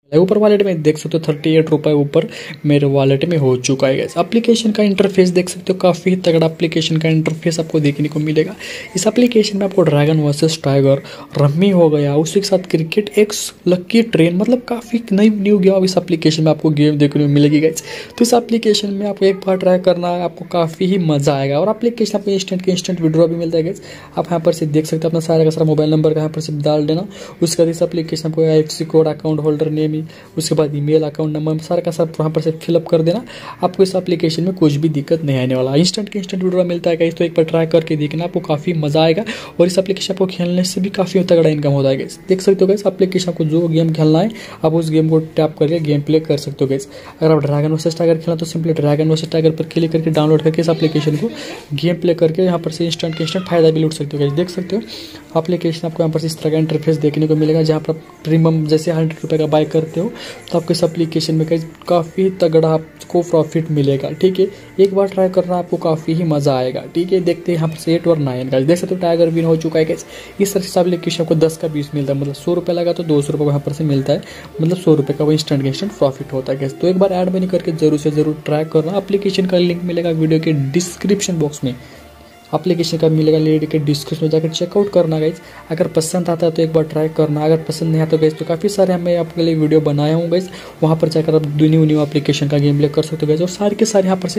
ऊपर वॉलेट में देख सकते हो 38 रुपये ऊपर मेरे वॉलेट में हो चुका है। एप्लीकेशन का इंटरफेस देख सकते हो, काफ़ी तगड़ा एप्लीकेशन का इंटरफेस आपको देखने को मिलेगा। इस एप्लीकेशन में आपको ड्रैगन वर्सेस टाइगर, रम्मी हो गया, उसी के साथ क्रिकेट एक्स, लक्की ट्रेन, मतलब काफ़ी नई न्यू गेम इस एप्लीकेशन में आपको गेम देखने को मिलेगी गाइस। तो इस एप्लीकेशन में आपको एक बार ट्राई करना है, आपको काफ़ी ही मज़ा आएगा। और एप्लीकेशन आपको इंस्टेंट विड्रॉ भी मिलता है गाइस। आप यहाँ पर से देख सकते हो, अपना सारा का सारा मोबाइल नंबर का यहाँ पर से डाल देना। उसके बाद इस एप्लीकेशन आपको IFSC code, account holder name, उसके बाद ईमेल, अकाउंट नंबर सारा का सब वहाँ पर से फिलअप कर देना। आपको इस एप्लीकेशन में कुछ भी दिक्कत नहीं आने वाला, इंस्टेंट विड्रॉ मिलता है गाइस। तो एक बार ट्राई करके देखना, आपको काफ़ी मज़ा आएगा। और इस एप्लीकेशन आपको खेलने से भी काफ़ी तगड़ा इनकम होता है गाइस। देख सकते हो गाइस, एप्लीकेशन आपको जो गेम खेलना है आप उस गेम को टैप करके गेम प्ले कर सकते हो गाइस। अगर आप ड्रैगन वर्सेस टाइगर खेलना तो सिंपली ड्रैगन वर्सेस टाइगर पर क्लिक करके डाउनलोड करके इस एप्लीकेशन को गेम प्ले करके यहाँ पर से इंस्टेंट फायदा भी लूट सकते हो गाइस। देख सकते हो एप्लीकेशन आपको यहाँ पर इस तरह का इंटरफेस देखने को मिलेगा, जहाँ पर प्रीमियम जैसे 100 रुपये का बाय करते हो तो आपको इस एप्लीकेशन में काफ़ी तगड़ा आपको प्रॉफिट मिलेगा। ठीक है, एक बार ट्राई करना, आपको काफ़ी ही मज़ा आएगा। ठीक है, देखते हैं यहाँ पर से 8 और 9 गाइस। देख सकते हो टाइगर विन हो चुका है गाइस। इस तरह से एप्लीकेशन को 10 का 20 मिलता है, मतलब 100 रुपये लगा तो 200 रुपये यहाँ पर से मिलता है, मतलब 100 रुपये का वो इंस्टेंट प्रॉफिट होता है गाइस। तो एक बार ऐड मनी करके जरूर से जरूर ट्राई करना। एप्लीकेशन का लिंक मिलेगा वीडियो के डिस्क्रिप्शन बॉक्स में, एप्लीकेशन का मिलेगा लिंक के डिस्क्रिप्शन में, जाकर चेकआउट करना गाइज। अगर पसंद आता है तो एक बार ट्राई करना, अगर पसंद नहीं आता गाइज तो काफ़ी सारे मैं आपके लिए वीडियो बनाया हूँ गाइज, वहाँ पर जाकर आप न्यू एप्लीकेशन का गेम प्ले कर सकते हो गाइज। और सारे के सारे यहाँ पर से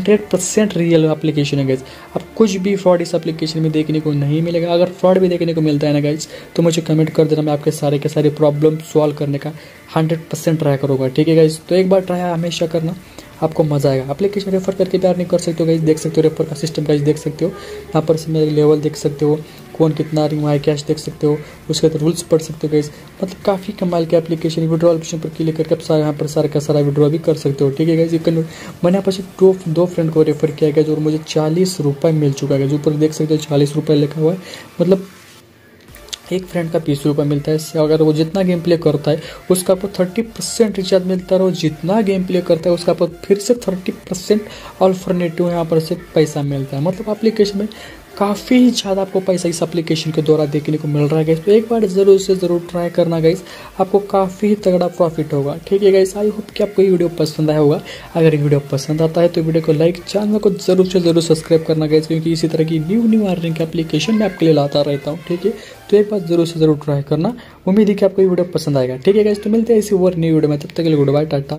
100% रियल एप्लीकेशन है गाइज। आप कुछ भी फ्रॉड इस एप्लीकेशन में देखने को नहीं मिलेगा। अगर फ्रॉड भी देखने को मिलता है ना गाइज तो मुझे कमेंट कर देना, मैं आपके सारे के सारे प्रॉब्लम सॉल्व करने का 100% ट्राई करूँगा। ठीक है गाइज, तो एक बार ट्राई हमेशा करना, आपको मजा आएगा। एप्लीकेशन रेफर करके भी अर्निंग कर सकते हो गाइस। देख सकते हो रेफर का सिस्टम गाइस, देख सकते हो यहाँ पर से मेरे लेवल देख सकते हो, कौन कितना अर्निंग हुआ है, कैश देख सकते हो, उसके बाद रूल्स पढ़ सकते हो गाइस। मतलब काफ़ी कमाल के एप्लीकेशन, विड्रॉल ऑप्शन पर क्लिक करके आप सारे यहाँ पर सारा का सारा विड्रॉ भी कर सकते हो। ठीक है गाइस, मैंने यहाँ पर से दो फ्रेंड को रेफर किया गया और मुझे 40 रुपये मिल चुका है। जो ऊपर देख सकते हो 40 रुपये लिखा हुआ है, मतलब एक फ्रेंड का 20 रुपये मिलता है। अगर वो जितना गेम प्ले करता है उसका आपको 30% रिचार्ज मिलता है, और जितना गेम प्ले करता है उसका आपको फिर से 30% अल्टरनेटिव यहाँ पर से पैसा मिलता है। मतलब एप्लीकेशन में काफ़ी ज़्यादा आपको पैसा इस एप्लीकेशन के द्वारा देखने को मिल रहा है गाइस। तो एक बार ज़रूर से ज़रूर ट्राई करना गाइस, आपको काफ़ी तगड़ा प्रॉफिट होगा। ठीक है गाइस, आई होप कि आपको ये वीडियो पसंद आया होगा। अगर ये वीडियो पसंद आता है तो वीडियो को लाइक, चैनल को ज़रूर से ज़रूर सब्सक्राइब करना गाइस, क्योंकि इसी तरह की न्यू अर्निंग के एप्लीकेशन मैं आपके लिए लाता रहता हूँ। ठीक है, तो एक बार ज़रूर से ज़रूर ट्राई करना। उम्मीद है कि आपको ये वीडियो पसंद आएगा। ठीक है गाइस, तो मिलते हैं इसी और न्यू वीडियो में, तब तक के लिए गुड बाय, टाटा।